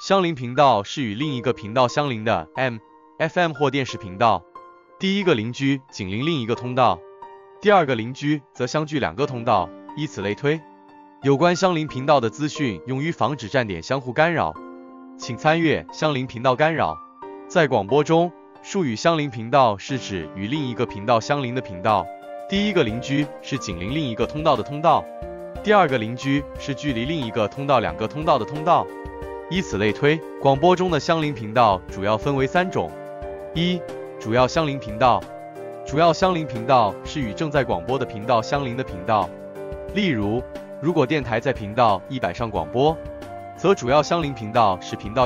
相邻频道是与另一个频道相邻的 FM 或电视频道。第一个邻居紧邻另一个通道，第二个邻居则相距2个通道，以此类推。有关相邻频道的资讯用于防止站点相互干扰，请参阅相邻频道干扰。在广播中，术语相邻频道是指与另一个频道相邻的频道。第一个邻居是紧邻另一个通道的通道，第二个邻居是距离另一个通道2个通道的通道。以此类推，广播中的相邻频道主要分为3种。1. 主要相邻频道。主要相邻频道是与正在广播的频道相邻的频道。例如，如果电台在频道100上广播，则主要相邻频道是频道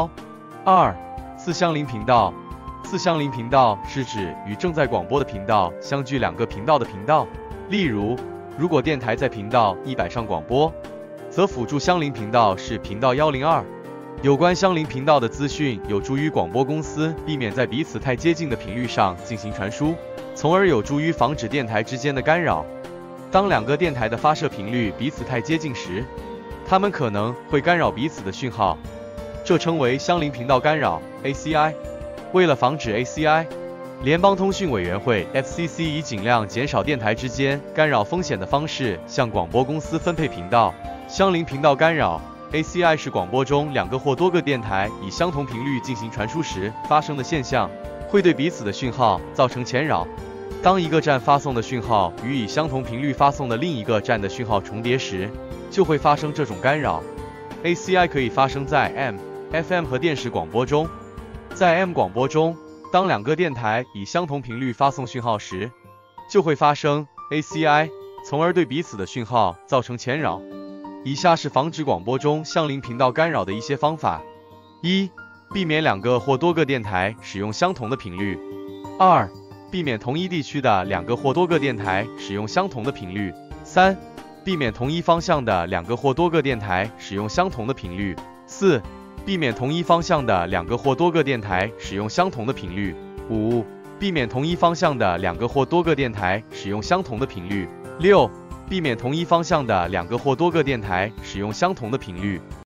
101。2. 次相邻频道。次相邻频道是指与正在广播的频道相距2个频道的频道。例如，如果电台在频道100上广播，则辅助相邻频道是频道102。有关相邻频道的资讯有助于广播公司避免在彼此太接近的频率上进行传输，从而有助于防止电台之间的干扰。当2个电台的发射频率彼此太接近时，它们可能会干扰彼此的讯号，这称为相邻频道干扰 ACI。为了防止 ACI， 联邦通讯委员会 FCC 以尽量减少电台之间干扰风险的方式向广播公司分配频道。相邻频道干扰 ACI 是广播中2个或多个电台以相同频率进行传输时发生的现象，会对彼此的讯号造成前扰。当一个站发送的讯号与以相同频率发送的另一个站的讯号重叠时，就会发生这种干扰。ACI 可以发生在 M、FM 和电视广播中。在 M 广播中，当2个电台以相同频率发送讯号时，就会发生 ACI， 从而对彼此的讯号造成前扰。以下是防止广播中相邻频道干扰的一些方法。1. 避免2个或多个电台使用相同的频率。2. 避免同一地区的2个或多个电台使用相同的频率。3. 避免同一方向的2个或多个电台使用相同的频率。4. 避免同一方向的2个或多个电台使用相同的频率。5. 避免同一方向的2个或多个电台使用相同的频率。6. 避免同一方向的2个或多个电台使用相同的频率。